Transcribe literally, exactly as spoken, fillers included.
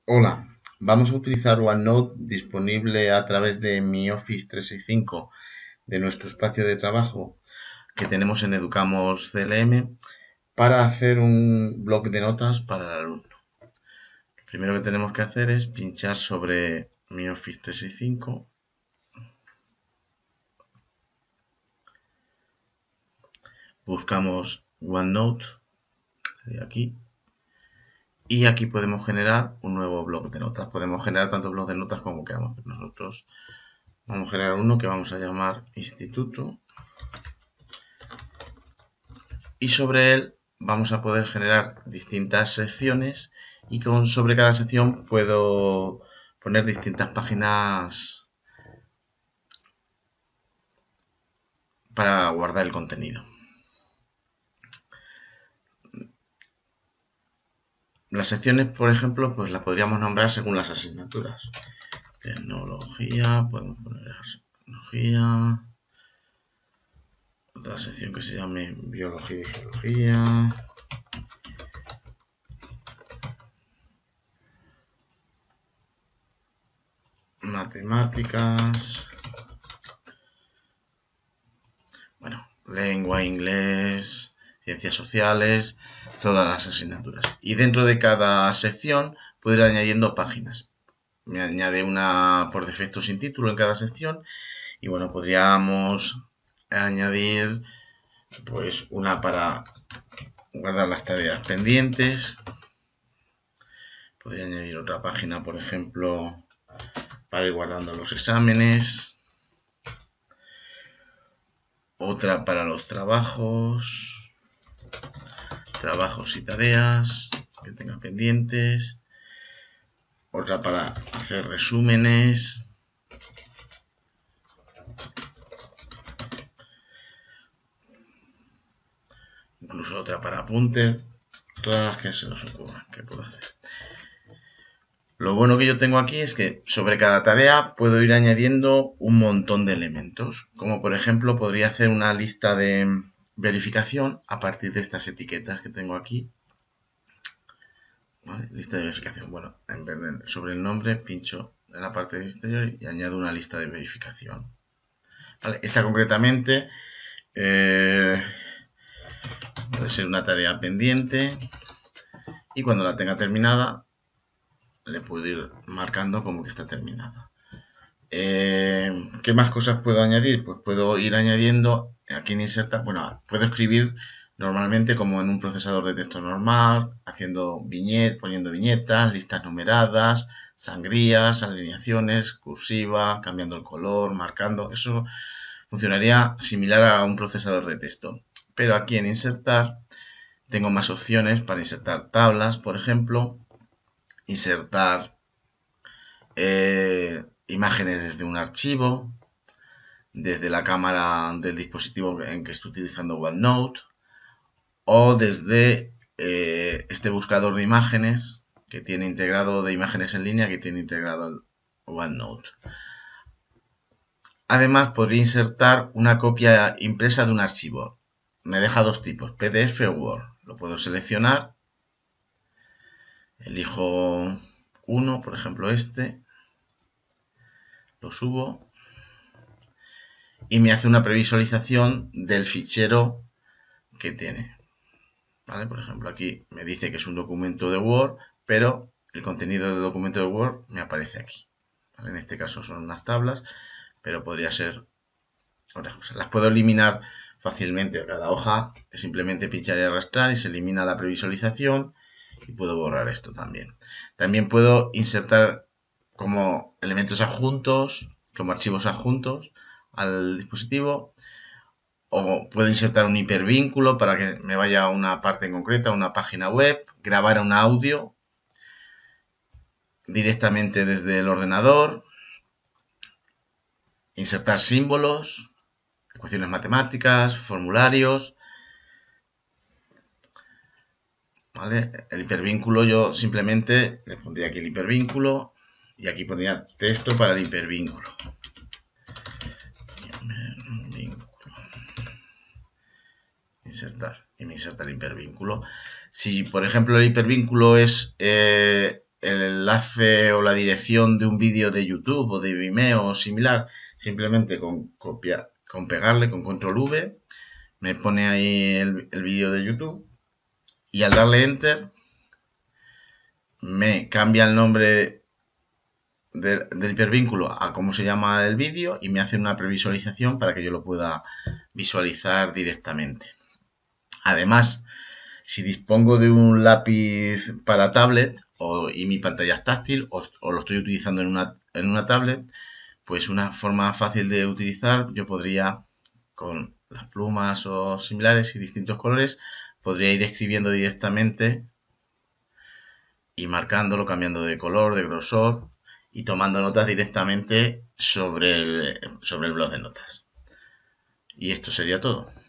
Hola, vamos a utilizar OneNote disponible a través de mi Office trescientos sesenta y cinco de nuestro espacio de trabajo que tenemos en Educamos C L M para hacer un bloc de notas para el alumno. Lo primero que tenemos que hacer es pinchar sobre mi Office trescientos sesenta y cinco. Buscamos OneNote, sería aquí. Y aquí podemos generar un nuevo bloc de notas. Podemos generar tantos blocs de notas como queramos. Nosotros vamos a generar uno que vamos a llamar Instituto. Y sobre él vamos a poder generar distintas secciones y con, sobre cada sección puedo poner distintas páginas para guardar el contenido. Las secciones, por ejemplo, pues las podríamos nombrar según las asignaturas. Tecnología, podemos poner tecnología. Otra sección que se llame biología y geología. Matemáticas. Bueno, lengua, inglés, ciencias sociales, todas las asignaturas. Y dentro de cada sección puedo ir añadiendo páginas. Me añade una por defecto sin título en cada sección. Y bueno, podríamos añadir pues una para guardar las tareas pendientes. Podría añadir otra página, por ejemplo, para ir guardando los exámenes. Otra para los trabajos. Trabajos y tareas que tenga pendientes. Otra para hacer resúmenes. Incluso otra para apuntes. Todas las que se nos ocurran que puedo hacer. Lo bueno que yo tengo aquí es que sobre cada tarea puedo ir añadiendo un montón de elementos. Como por ejemplo podría hacer una lista de verificación a partir de estas etiquetas que tengo aquí. ¿Vale? Lista de verificación. Bueno, en vez de sobre el nombre pincho en la parte exterior y añado una lista de verificación. ¿Vale? Esta concretamente eh, puede ser una tarea pendiente y cuando la tenga terminada le puedo ir marcando como que está terminada. Eh, ¿Qué más cosas puedo añadir? Pues puedo ir añadiendo aquí en insertar, bueno, puedo escribir normalmente como en un procesador de texto normal, haciendo viñetas, poniendo viñetas, listas numeradas, sangrías, alineaciones, cursiva, cambiando el color, marcando. Eso funcionaría similar a un procesador de texto. Pero aquí en insertar tengo más opciones para insertar tablas, por ejemplo, insertar eh, imágenes desde un archivo, desde la cámara del dispositivo en que estoy utilizando OneNote o desde eh, este buscador de imágenes que tiene integrado de imágenes en línea que tiene integrado el OneNote. Además podría insertar una copia impresa de un archivo. Me deja dos tipos, P D F o Word. Lo puedo seleccionar. Elijo uno, por ejemplo este. Lo subo. Y me hace una previsualización del fichero que tiene. ¿Vale? Por ejemplo, aquí me dice que es un documento de Word, pero el contenido del documento de Word me aparece aquí. ¿Vale? En este caso son unas tablas, pero podría ser otras cosas. Las puedo eliminar fácilmente. Cada hoja es simplemente pinchar y arrastrar y se elimina la previsualización y puedo borrar esto también. También puedo insertar como elementos adjuntos, como archivos adjuntos al dispositivo, o puedo insertar un hipervínculo para que me vaya a una parte en concreta, a una página web, grabar un audio directamente desde el ordenador, insertar símbolos, ecuaciones matemáticas, formularios. ¿Vale? El hipervínculo yo simplemente le pondría aquí el hipervínculo y aquí pondría texto para el hipervínculo. Insertar y me inserta el hipervínculo. Si por ejemplo el hipervínculo es eh, el enlace o la dirección de un vídeo de YouTube o de Vimeo o similar, simplemente con copiar, con pegarle con control V, me pone ahí el, el vídeo de YouTube y al darle Enter me cambia el nombre de, del hipervínculo a cómo se llama el vídeo y me hace una previsualización para que yo lo pueda visualizar directamente. Además, si dispongo de un lápiz para tablet o, y mi pantalla es táctil o, o lo estoy utilizando en una, en una tablet, pues una forma fácil de utilizar, yo podría, con las plumas o similares y distintos colores, podría ir escribiendo directamente y marcándolo, cambiando de color, de grosor y tomando notas directamente sobre el, sobre el bloc de notas. Y esto sería todo.